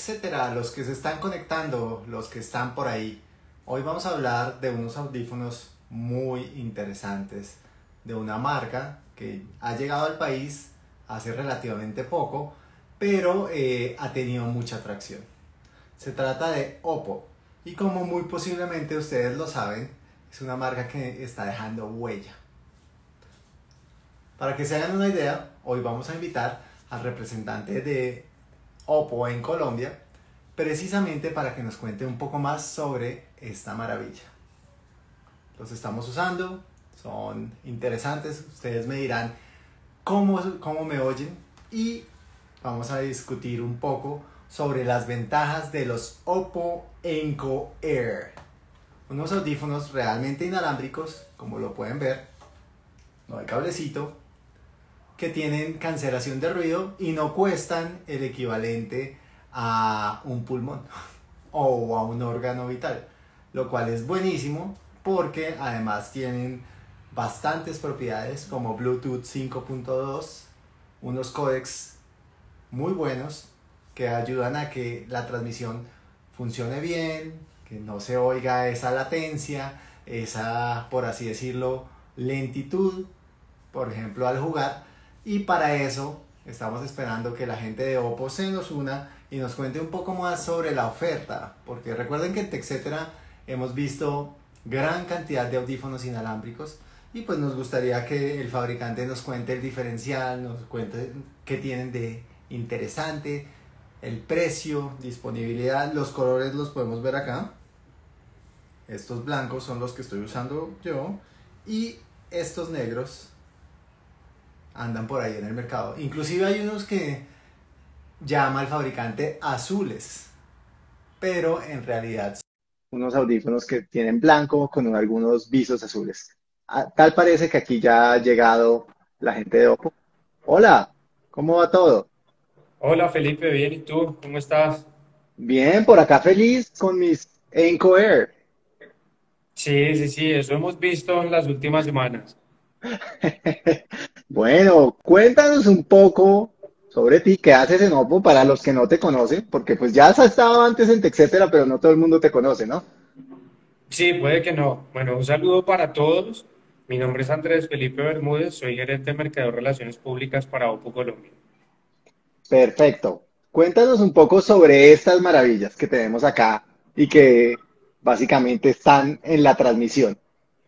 etcétera, los que se están conectando, los que están por ahí. Hoy vamos a hablar de unos audífonos muy interesantes, de una marca que ha llegado al país hace relativamente poco, pero ha tenido mucha atracción. Se trata de Oppo y como muy posiblemente ustedes lo saben, es una marca que está dejando huella. Para que se hagan una idea, hoy vamos a invitar al representante de Oppo en Colombia, precisamente para que nos cuente un poco más sobre esta maravilla. Los estamos usando, son interesantes, ustedes me dirán cómo me oyen y vamos a discutir un poco sobre las ventajas de los Oppo Enco Air. Unos audífonos realmente inalámbricos, como lo pueden ver, no hay cablecito, que tienen cancelación de ruido y no cuestan el equivalente a un pulmón o a un órgano vital, lo cual es buenísimo porque además tienen bastantes propiedades como Bluetooth 5.2, unos códecs muy buenos que ayudan a que la transmisión funcione bien, que no se oiga esa latencia, esa, por así decirlo, lentitud, por ejemplo, al jugar. Y para eso estamos esperando que la gente de Oppo se nos una y nos cuente un poco más sobre la oferta, porque recuerden que en TechCetera hemos visto gran cantidad de audífonos inalámbricos y pues nos gustaría que el fabricante nos cuente el diferencial, nos cuente qué tienen de interesante, el precio, disponibilidad, los colores los podemos ver acá. Estos blancos son los que estoy usando yo y estos negros andan por ahí en el mercado. Inclusive hay unos que llama el fabricante azules, pero en realidad son unos audífonos que tienen blanco con algunos visos azules. Tal parece que aquí ya ha llegado la gente de Oppo. Hola, ¿cómo va todo? Hola Felipe, bien, ¿y tú? ¿Cómo estás? Bien, por acá feliz con mis Enco Air. Sí, sí, sí, eso hemos visto en las últimas semanas. Bueno, cuéntanos un poco sobre ti, qué haces en Oppo para los que no te conocen, porque pues ya has estado antes en TechCetera, pero no todo el mundo te conoce, ¿no? Sí, puede que no. Bueno, un saludo para todos. Mi nombre es Andrés Felipe Bermúdez, soy gerente de Mercadeo de Relaciones Públicas para Oppo Colombia. Perfecto. Cuéntanos un poco sobre estas maravillas que tenemos acá y que básicamente están en la transmisión.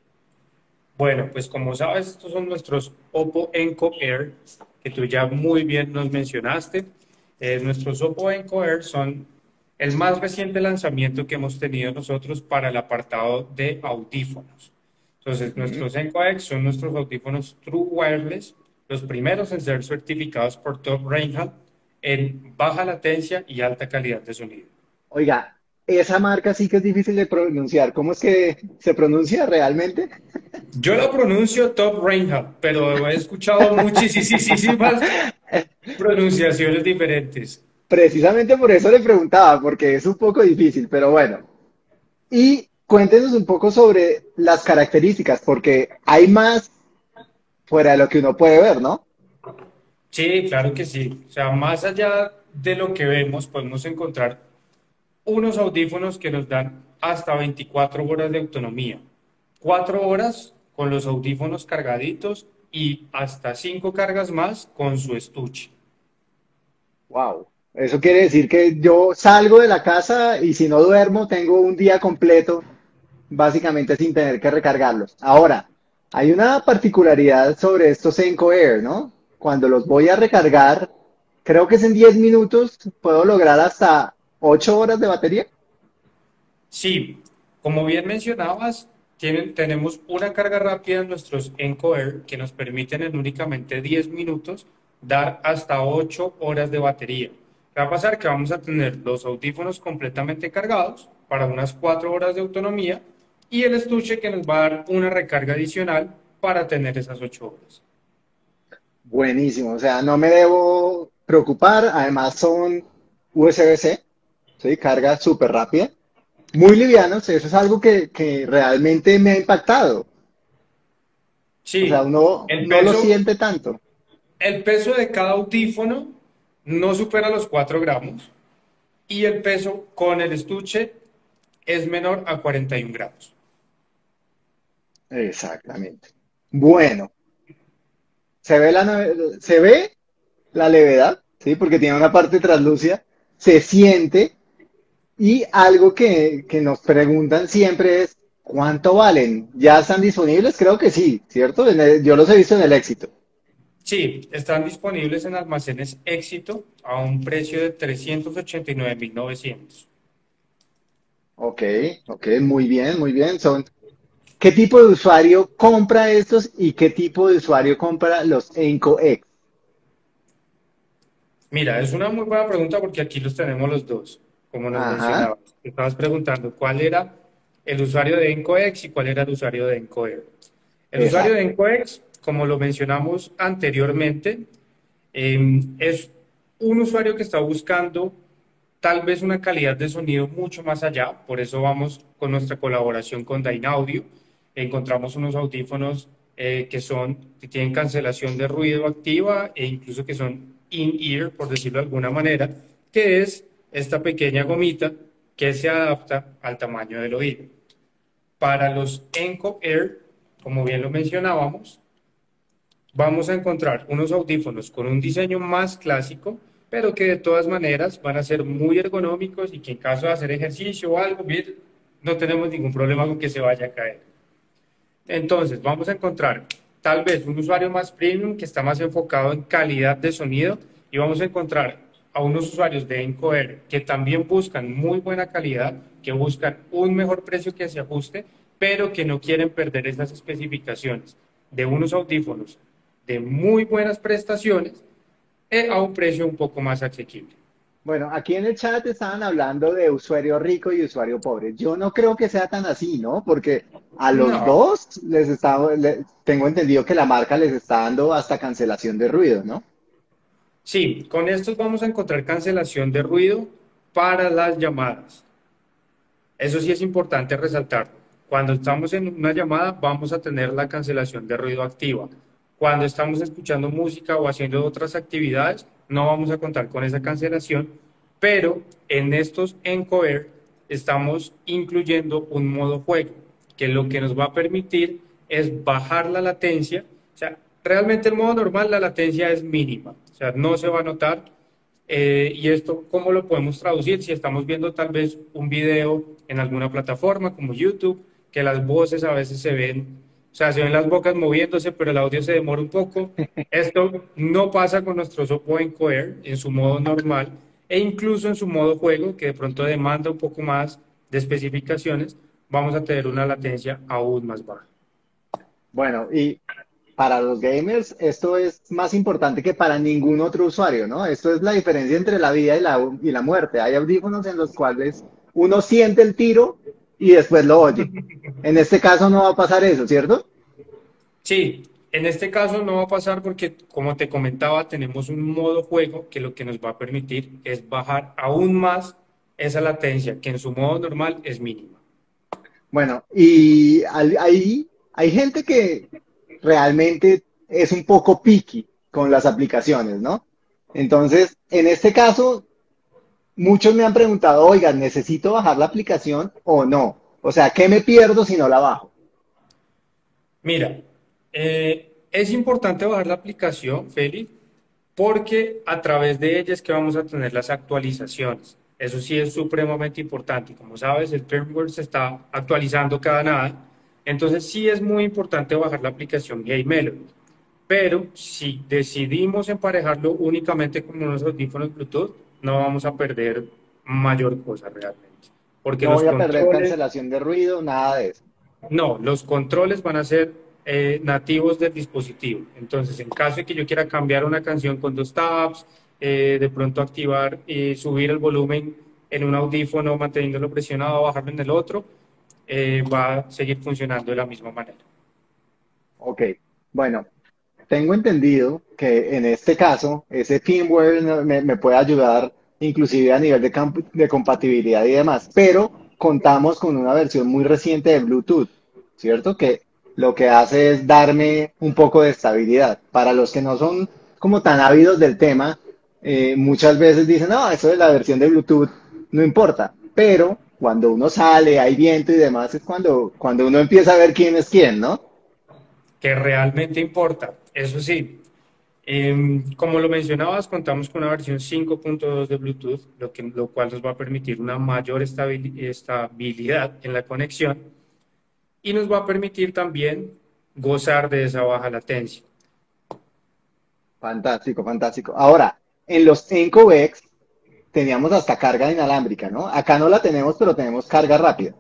Bueno, pues como sabes, estos son nuestros Oppo Enco Air, que tú ya muy bien nos mencionaste. Nuestros Oppo Enco Air son el más reciente lanzamiento que hemos tenido nosotros para el apartado de audífonos. Entonces, Ujú. nuestros Enco X son nuestros audífonos True Wireless, los primeros en ser certificados por Top Rainham en baja latencia y alta calidad de sonido. Oiga, esa marca sí que es difícil de pronunciar. ¿Cómo es que se pronuncia realmente? Yo lo pronuncio Top Rainham, pero he escuchado muchísimas pronunciaciones diferentes. Precisamente por eso le preguntaba, porque es un poco difícil, pero bueno. Y cuéntenos un poco sobre las características, porque hay más fuera de lo que uno puede ver, ¿no? Sí, claro que sí. O sea, más allá de lo que vemos, podemos encontrar unos audífonos que nos dan hasta 24 horas de autonomía. 4 horas con los audífonos cargaditos y hasta 5 cargas más con su estuche. Wow. Eso quiere decir que yo salgo de la casa y si no duermo, tengo un día completo, básicamente sin tener que recargarlos. Ahora, hay una particularidad sobre estos Enco Air, ¿no? Cuando los voy a recargar, creo que es en 10 minutos, puedo lograr hasta 8 horas de batería. Sí, como bien mencionabas, tenemos una carga rápida en nuestros Encoder que nos permiten en únicamente 10 minutos dar hasta 8 horas de batería. ¿Qué va a pasar? Que vamos a tener los audífonos completamente cargados para unas 4 horas de autonomía y el estuche que nos va a dar una recarga adicional para tener esas 8 horas. Buenísimo, o sea, no me debo preocupar, además son USB-C, ¿sí? Carga súper rápida, muy livianos, eso es algo que realmente me ha impactado. O sea, Sí, uno el no lo peso, siente tanto. el peso de cada audífono no supera los 4 gramos. y el peso con el estuche es menor a 41 gramos. Exactamente. Bueno, se ve la levedad, ¿sí? Porque tiene una parte translúcida, se siente y algo que nos preguntan siempre es, ¿cuánto valen? ¿Ya están disponibles? Creo que sí, ¿cierto? Yo los he visto en el Éxito. Sí, están disponibles en almacenes Éxito a un precio de 389.900. Ok, ok, muy bien, muy bien. ¿Qué tipo de usuario compra estos y qué tipo de usuario compra los Enco X? Mira, es una muy buena pregunta porque aquí los tenemos los dos, como nos Ajá, mencionabas. Estabas preguntando cuál era el usuario de EncoX y cuál era el usuario de EncoAir. El usuario de exacto. EncoX, como lo mencionamos anteriormente, es un usuario que está buscando tal vez una calidad de sonido mucho más allá. Por eso vamos con nuestra colaboración con Dynaudio. Encontramos unos audífonos que tienen cancelación de ruido activa e incluso que son in-ear, por decirlo de alguna manera, que es esta pequeña gomita que se adapta al tamaño del oído. Para los Enco Air, como bien lo mencionábamos, vamos a encontrar unos audífonos con un diseño más clásico, pero que de todas maneras van a ser muy ergonómicos y que en caso de hacer ejercicio o algo, bien, no tenemos ningún problema con que se vaya a caer. Entonces, vamos a encontrar tal vez un usuario más premium que está más enfocado en calidad de sonido y vamos a encontrar a unos usuarios de Encoder que también buscan muy buena calidad, que buscan un mejor precio que se ajuste, pero que no quieren perder esas especificaciones de unos audífonos de muy buenas prestaciones a un precio un poco más asequible. Bueno, aquí en el chat estaban hablando de usuario rico y usuario pobre. Yo no creo que sea tan así, ¿no? Porque a los No, dos tengo entendido que la marca les está dando hasta cancelación de ruido, ¿no? sí, con estos vamos a encontrar cancelación de ruido para las llamadas. Eso sí es importante resaltar. Cuando estamos en una llamada vamos a tener la cancelación de ruido activa. Cuando estamos escuchando música o haciendo otras actividades, no vamos a contar con esa cancelación, pero en estos Encoder estamos incluyendo un modo juego, que lo que nos va a permitir es bajar la latencia. O sea, realmente el modo normal la latencia es mínima, o sea, no se va a notar. Y esto, ¿cómo lo podemos traducir? Si estamos viendo tal vez un video en alguna plataforma como YouTube, que las voces a veces se ven, o sea, se ven las bocas moviéndose, pero el audio se demora un poco. Esto no pasa con nuestro Oppo Encoder en su modo normal e incluso en su modo juego, que de pronto demanda un poco más de especificaciones, vamos a tener una latencia aún más baja. Bueno, y para los gamers esto es más importante que para ningún otro usuario, ¿no? Esto es la diferencia entre la vida y la muerte. Hay audífonos en los cuales uno siente el tiro y después lo oye. En este caso no va a pasar eso, ¿cierto? Sí, en este caso no va a pasar porque, como te comentaba, tenemos un modo juego que lo que nos va a permitir es bajar aún más esa latencia, que en su modo normal es mínima. Bueno, y hay gente que realmente es un poco picky con las aplicaciones, ¿no? Entonces, en este caso, muchos me han preguntado, oiga, ¿necesito bajar la aplicación o no? O sea, ¿qué me pierdo si no la bajo? Mira, es importante bajar la aplicación, Félix, porque a través de ella es que vamos a tener las actualizaciones. Eso sí es supremamente importante. Como sabes, el firmware se está actualizando cada nada. Entonces sí es muy importante bajar la aplicación Game Melody. Pero si decidimos emparejarlo únicamente con unos audífonos Bluetooth, no vamos a perder mayor cosa realmente. Porque No los voy a perder controles, cancelación de ruido, nada de eso. no, los controles van a ser nativos del dispositivo. Entonces, en caso de que yo quiera cambiar una canción con dos taps, de pronto activar y subir el volumen en un audífono manteniéndolo presionado o bajarlo en el otro, va a seguir funcionando de la misma manera. Ok, bueno, tengo entendido que en este caso ese firmware me puede ayudar inclusive a nivel de compatibilidad y demás, pero contamos con una versión muy reciente de Bluetooth, ¿cierto? Que lo que hace es darme un poco de estabilidad. Para los que no son como tan ávidos del tema, muchas veces dicen, no, eso es la versión de Bluetooth. no importa. Pero cuando uno sale, hay viento y demás, es cuando uno empieza a ver quién es quién, ¿no? que realmente importa. Eso sí, como lo mencionabas, contamos con una versión 5.2 de Bluetooth, lo cual nos va a permitir una mayor estabilidad en la conexión y nos va a permitir también gozar de esa baja latencia. Fantástico, fantástico. Ahora, en los Encovex teníamos hasta carga inalámbrica, ¿no? Acá no la tenemos, pero tenemos carga rápida.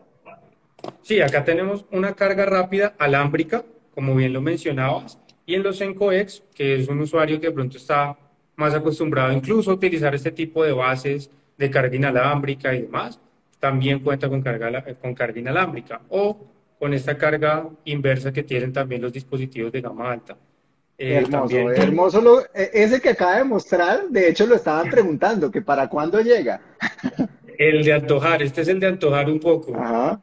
Sí, acá tenemos una carga rápida alámbrica, como bien lo mencionabas, y en los EncoX, que es un usuario que de pronto está más acostumbrado incluso a utilizar este tipo de bases de carga inalámbrica y demás, también cuenta con carga inalámbrica o con esta carga inversa que tienen también los dispositivos de gama alta. Hermoso, También hermoso. Ese que acaba de mostrar, de hecho lo estaban preguntando, que para cuándo llega. el de antojar, este es el de antojar un poco. Ajá.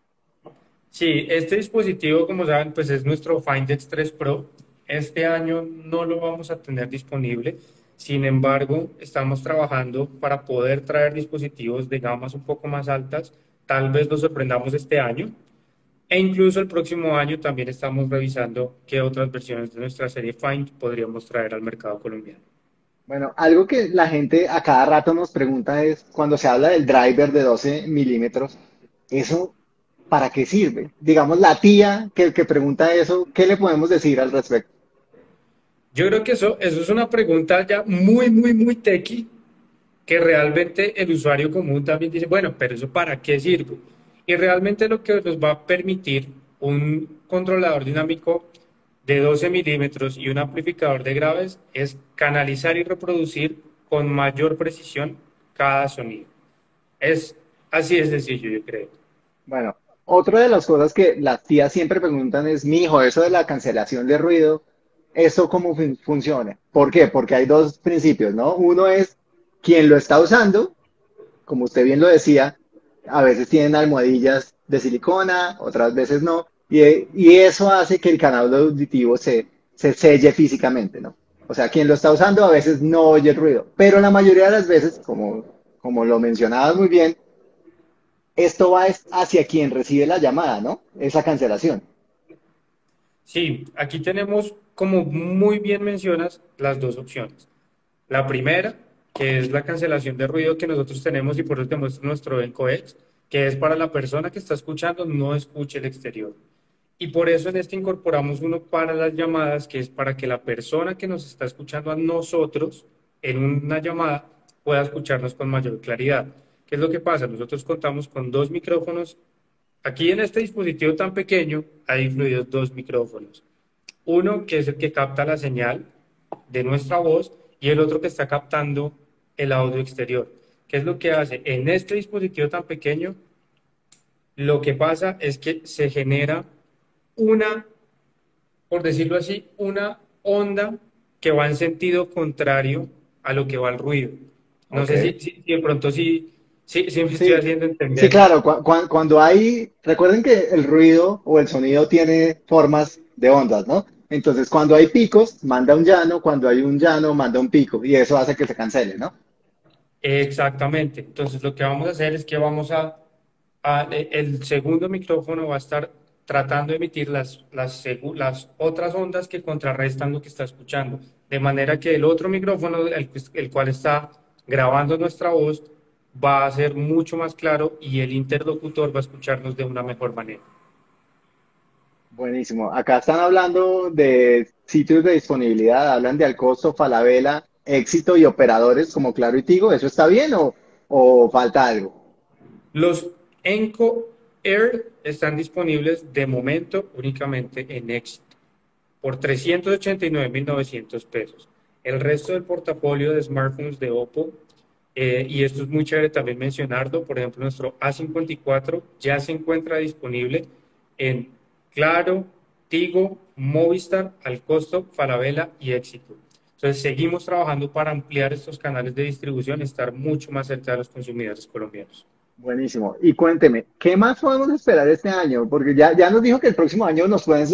Sí, este dispositivo, como saben, pues es nuestro Find X3 Pro. Este año no lo vamos a tener disponible. Sin embargo, estamos trabajando para poder traer dispositivos de gamas un poco más altas. Tal vez los sorprendamos este año. E incluso el próximo año también estamos revisando qué otras versiones de nuestra serie Find podríamos traer al mercado colombiano. Bueno, algo que la gente a cada rato nos pregunta es, cuando se habla del driver de 12 milímetros, ¿eso para qué sirve? Digamos, la tía que pregunta eso, ¿qué le podemos decir al respecto? Yo creo que eso es una pregunta ya muy, muy, muy techy que realmente el usuario común también dice, bueno, pero eso para qué sirve. Y realmente lo que nos va a permitir un controlador dinámico de 12 milímetros y un amplificador de graves es canalizar y reproducir con mayor precisión cada sonido. Es así de sencillo, yo creo. Bueno, otra de las cosas que las tías siempre preguntan es, mi hijo, eso de la cancelación de ruido, ¿eso cómo funciona? ¿Por qué? Porque hay dos principios, ¿no? Uno es quien lo está usando, como usted bien lo decía, a veces tienen almohadillas de silicona, otras veces no, y eso hace que el canal auditivo se selle físicamente, ¿no? O sea, quien lo está usando a veces no oye el ruido, pero la mayoría de las veces, como lo mencionabas muy bien, esto va hacia quien recibe la llamada, ¿no? Esa cancelación. Sí, aquí tenemos, como muy bien mencionas, las dos opciones. La primera, que es la cancelación de ruido que nosotros tenemos y por eso te muestro nuestro encodex, que es para la persona que está escuchando, no escuche el exterior. Y por eso en este incorporamos uno para las llamadas, que es para que la persona que nos está escuchando a nosotros en una llamada pueda escucharnos con mayor claridad. ¿Qué es lo que pasa? Nosotros contamos con dos micrófonos. Aquí en este dispositivo tan pequeño hay incluidos dos micrófonos. Uno que es el que capta la señal de nuestra voz y el otro que está captando el audio exterior. ¿Qué es lo que hace? En este dispositivo tan pequeño, lo que pasa es que se genera una, por decirlo así, una onda que va en sentido contrario a lo que va el ruido. No Ok. sé si de pronto sí me estoy Sí, haciendo sí, entender. claro, cuando hay, recuerden que el ruido o el sonido tiene formas de ondas, ¿no? Entonces, cuando hay picos, manda un llano, cuando hay un llano, manda un pico, y eso hace que se cancele, ¿no? Exactamente. Entonces, lo que vamos a hacer es que el segundo micrófono va a estar tratando de emitir las otras ondas que contrarrestan lo que está escuchando. De manera que el otro micrófono, el cual está grabando nuestra voz, va a ser mucho más claro y el interlocutor va a escucharnos de una mejor manera. Buenísimo. Acá están hablando de sitios de disponibilidad, hablan de Alcosto, Falabella, Éxito y operadores como Claro y Tigo. ¿Eso está bien o falta algo? Los Enco Air están disponibles de momento únicamente en Éxito por 389.900 pesos. El resto del portafolio de smartphones de Oppo, y esto es muy chévere también mencionarlo, por ejemplo, nuestro A54 ya se encuentra disponible en Claro, Tigo, Movistar, al costo, Falabella y Éxito. Entonces, seguimos trabajando para ampliar estos canales de distribución y estar mucho más cerca de los consumidores colombianos. Buenísimo. Y cuénteme, ¿qué más podemos esperar este año? Porque ya nos dijo que el próximo año nos pueden,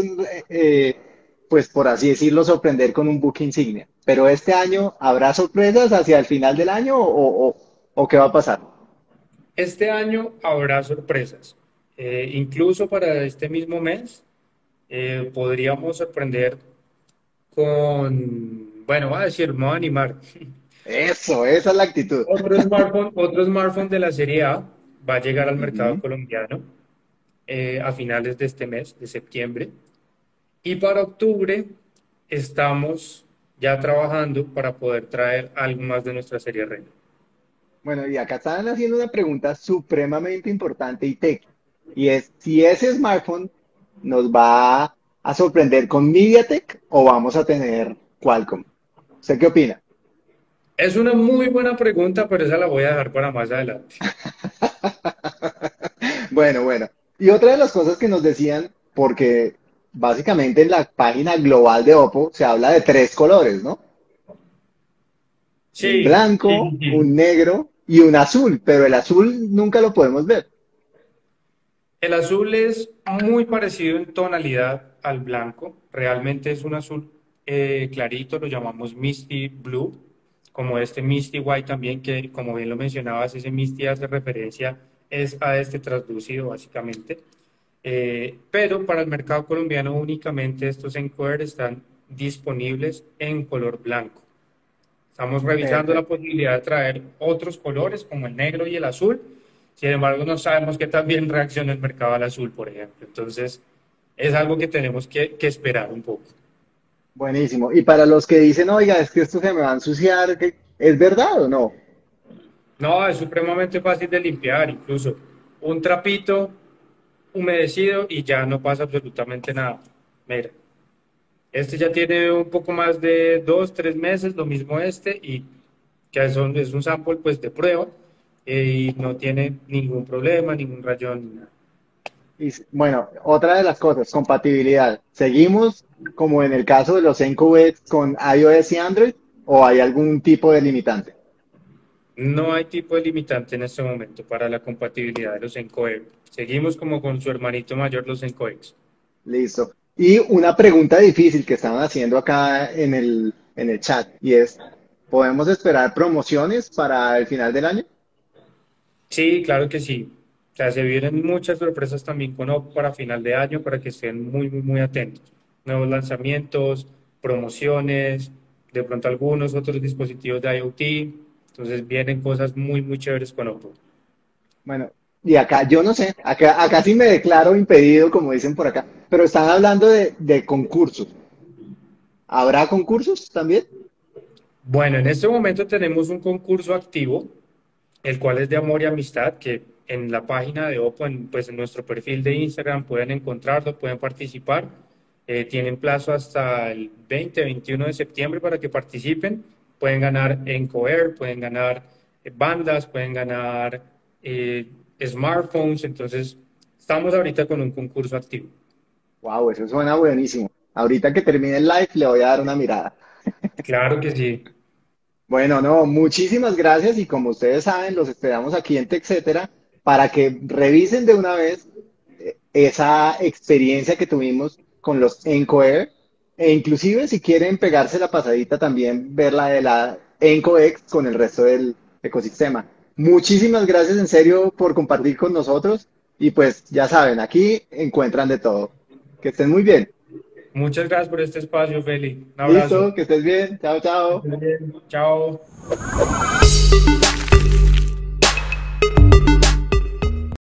pues por así decirlo, sorprender con un book insignia. Pero este año, ¿habrá sorpresas hacia el final del año o qué va a pasar? Este año habrá sorpresas. Incluso para este mismo mes podríamos sorprender con, bueno, voy a decir, me voy a animar. Eso, esa es la actitud. Otro smartphone de la serie A va a llegar al mercado Ujú. colombiano a finales de este mes, de septiembre. Y para octubre estamos ya trabajando para poder traer algo más de nuestra serie reina. Bueno, y acá están haciendo una pregunta supremamente importante y tech, y es si ese smartphone nos va a sorprender con MediaTek o vamos a tener Qualcomm. ¿Usted qué opina? Es una muy buena pregunta, pero esa la voy a dejar para más adelante. Bueno, bueno. Y otra de las cosas que nos decían, porque básicamente en la página global de Oppo se habla de tres colores, ¿no? Un Sí, sí, blanco, sí, sí. un negro y un azul, pero el azul nunca lo podemos ver. El azul es muy parecido en tonalidad al blanco. Realmente es un azul clarito, lo llamamos Misty Blue, como este Misty White también, que como bien lo mencionabas, ese Misty hace referencia es a este translúcido básicamente. Pero para el mercado colombiano únicamente estos Encoder están disponibles en color blanco. Estamos revisando la Perfecto. posibilidad de traer otros colores como el negro y el azul. Sin embargo, no sabemos qué tan bien reacciona el mercado al azul, por ejemplo. Entonces, es algo que tenemos que esperar un poco. Buenísimo. Y para los que dicen, oiga, es que esto se me va a ensuciar, ¿es verdad o no? No, es supremamente fácil de limpiar, incluso un trapito humedecido y ya no pasa absolutamente nada. Mira, este ya tiene un poco más de 2, 3 meses, lo mismo este, y que es un sample pues de prueba y no tiene ningún problema, ningún rayón, ni nada. Bueno, otra de las cosas, compatibilidad. ¿Seguimos como en el caso de los NQX con iOS y Android o hay algún tipo de limitante? No hay tipo de limitante en este momento para la compatibilidad de los ENCOE. Seguimos como con su hermanito mayor, los ENCOEX. Listo. Y una pregunta difícil que estaban haciendo acá en el chat y es, ¿podemos esperar promociones para el final del año? Sí, claro que sí. O sea, se vienen muchas sorpresas también con Oppo para final de año para que estén muy, muy, muy atentos. Nuevos lanzamientos, promociones, de pronto algunos otros dispositivos de IoT. Entonces vienen cosas muy, muy chéveres con Oppo. Bueno, y acá, yo no sé, acá sí me declaro impedido, como dicen por acá, pero están hablando de concursos. ¿Habrá concursos también? Bueno, en este momento tenemos un concurso activo el cual es de amor y amistad, que en la página de Oppo, pues en nuestro perfil de Instagram pueden encontrarlo, pueden participar. Tienen plazo hasta el 20-21 de septiembre para que participen. Pueden ganar Encoder, pueden ganar bandas, pueden ganar eh, smartphones. Entonces, estamos ahorita con un concurso activo. Wow, eso suena buenísimo. Ahorita que termine el live le voy a dar una mirada. Claro que sí. Bueno, no, muchísimas gracias y como ustedes saben, los esperamos aquí en TechCetera para que revisen de una vez esa experiencia que tuvimos con los Encoair e inclusive si quieren pegarse la pasadita también ver la de la EncoX con el resto del ecosistema. Muchísimas gracias en serio por compartir con nosotros y pues ya saben, aquí encuentran de todo. Que estén muy bien. Muchas gracias por este espacio, Feli. Un abrazo. Listo, que estés bien. Chao, Que chao. estés bien. Chao.